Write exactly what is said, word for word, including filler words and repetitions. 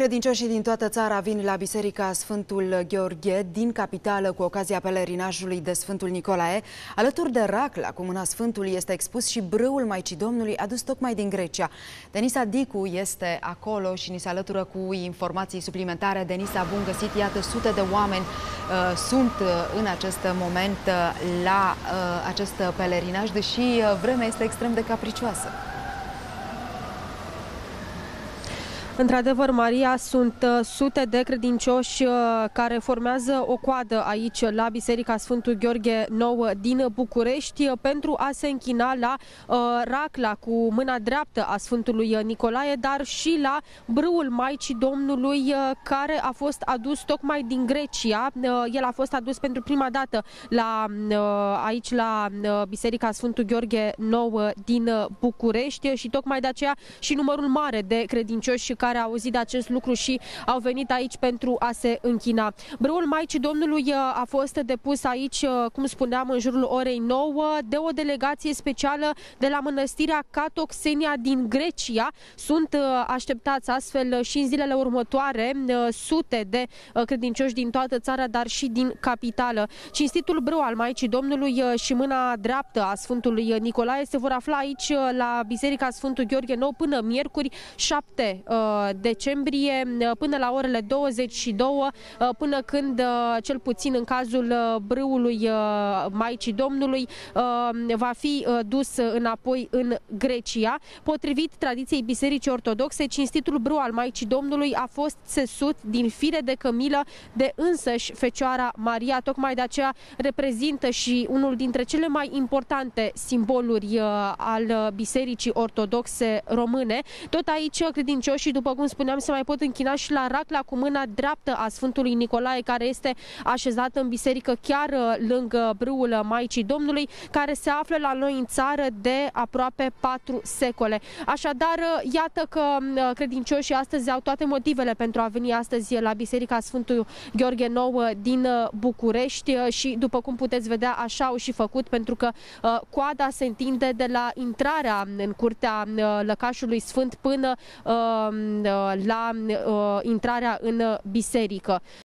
Credincioșii din toată țara vin la Biserica Sfântul Gheorghe din capitală cu ocazia pelerinajului de Sfântul Nicolae. Alături de racla cu mâna Sfântului este expus și brâul Maicii Domnului adus tocmai din Grecia. Denisa Dicu este acolo și ni se alătură cu informații suplimentare. Denisa, bun găsit! Iată, sute de oameni uh, sunt uh, în acest moment uh, la uh, acest pelerinaj, deși uh, vremea este extrem de capricioasă. Într-adevăr, Maria, sunt uh, sute de credincioși uh, care formează o coadă aici la Biserica Sfântul Gheorghe Nou din București uh, pentru a se închina la uh, racla cu mâna dreaptă a Sfântului Nicolae, dar și la brâul Maicii Domnului uh, care a fost adus tocmai din Grecia. Uh, el a fost adus pentru prima dată la, uh, aici la uh, Biserica Sfântul Gheorghe Nou din București și tocmai de aceea și numărul mare de credincioși care au auzit de acest lucru și au venit aici pentru a se închina. Brâul Maicii Domnului a fost depus aici, cum spuneam, în jurul orei nouă de o delegație specială de la mănăstirea Catoxenia din Grecia. Sunt așteptați astfel și în zilele următoare sute de credincioși din toată țara, dar și din capitală. Cinstitul brâu al Maicii Domnului și mâna dreaptă a Sfântului Nicolae se vor afla aici la Biserica Sfântul Gheorghe Nou până miercuri șapte decembrie, până la orele douăzeci și două, până când, cel puțin în cazul brâului Maicii Domnului, va fi dus înapoi în Grecia. Potrivit tradiției Bisericii Ortodoxe, cinstitul brâu al Maicii Domnului a fost țesut din fire de cămilă de însăși Fecioara Maria. Tocmai de aceea reprezintă și unul dintre cele mai importante simboluri al Bisericii Ortodoxe române. Tot aici, credincioșii, după cum spuneam, se mai pot închina și la racla cu mâna dreaptă a Sfântului Nicolae, care este așezată în biserică chiar lângă brâul Maicii Domnului, care se află la noi în țară de aproape patru secole. Așadar, iată că credincioșii astăzi au toate motivele pentru a veni astăzi la Biserica Sfântul Gheorghe Nou din București și, după cum puteți vedea, așa au și făcut, pentru că coada se întinde de la intrarea în curtea lăcașului sfânt până la uh, intrarea în biserică.